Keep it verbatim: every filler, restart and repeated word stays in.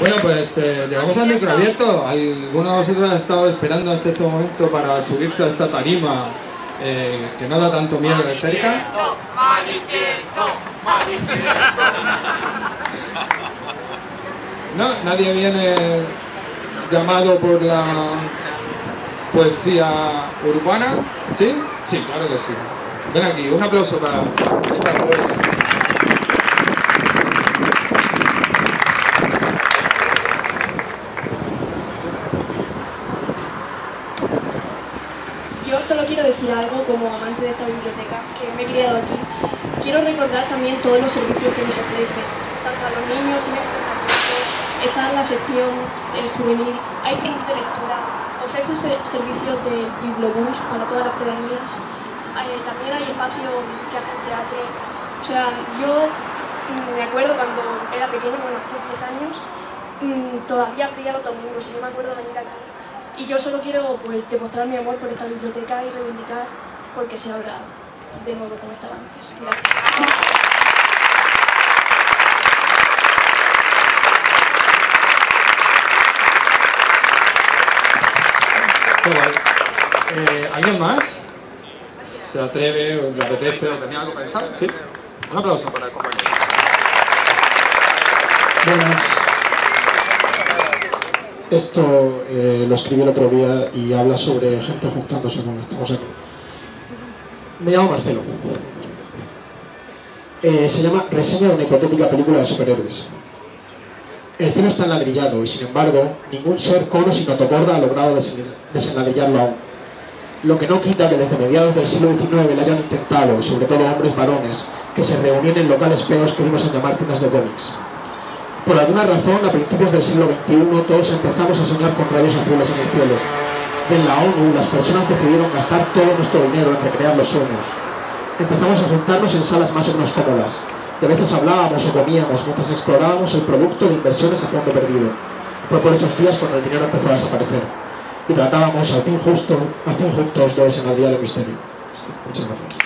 Bueno, pues eh, llevamos al micro abierto. Algunos de vosotros han estado esperando hasta este momento para subirse a esta tarima eh, que no da tanto miedo de cerca. ¡Manifiesto! ¡Manifiesto! No, nadie viene llamado por la poesía urbana. ¿Sí? Sí, claro que sí. Ven aquí, un aplauso para esta poeta. Yo solo quiero decir algo como amante de esta biblioteca, que me he criado aquí. Quiero recordar también todos los servicios que nos ofrece, tanto a los niños, tienen tratamiento, está en la sección eh, juvenil, hay club de lectura, ofrece ser, servicios de bibliobús para todas las pedanías, eh, también hay espacios que hacen teatro. O sea, yo mm, me acuerdo cuando era pequeño, bueno, hace diez años, mmm, todavía veía los domingos y yo me acuerdo de venir aquí. Y yo solo quiero pues, demostrar mi amor por esta biblioteca y reivindicar porque se abra de nuevo como estaba antes. Gracias. Eh, ¿Alguien más? ¿Se atreve o le apetece o tenía algo pensado? Sí. Un aplauso para el compañero. Buenas. Esto eh, lo escribí el otro día y habla sobre gente juntándose como estamos aquí. Me llamo Marcelo. Eh, se llama Reseña de una hipotética película de superhéroes. El cielo está enladrillado y, sin embargo, ningún ser cono sino tocorda ha logrado desenladrillarlo aún. Lo que no quita que desde mediados del siglo diecinueve le hayan intentado, sobre todo hombres varones, que se reunían en locales feos que vimos en llamar tiendas de cómics. Por alguna razón, a principios del siglo veintiuno, todos empezamos a soñar con rayos azules en el cielo. En la ONU, las personas decidieron gastar todo nuestro dinero en recrear los sueños. Empezamos a juntarnos en salas más o menos cómodas. Y a veces hablábamos o comíamos mientras explorábamos el producto de inversiones a fondo perdido. Fue por esos días cuando el dinero empezó a desaparecer. Y tratábamos al fin, justo, al fin juntos de desenladrillar el misterio. Muchas gracias.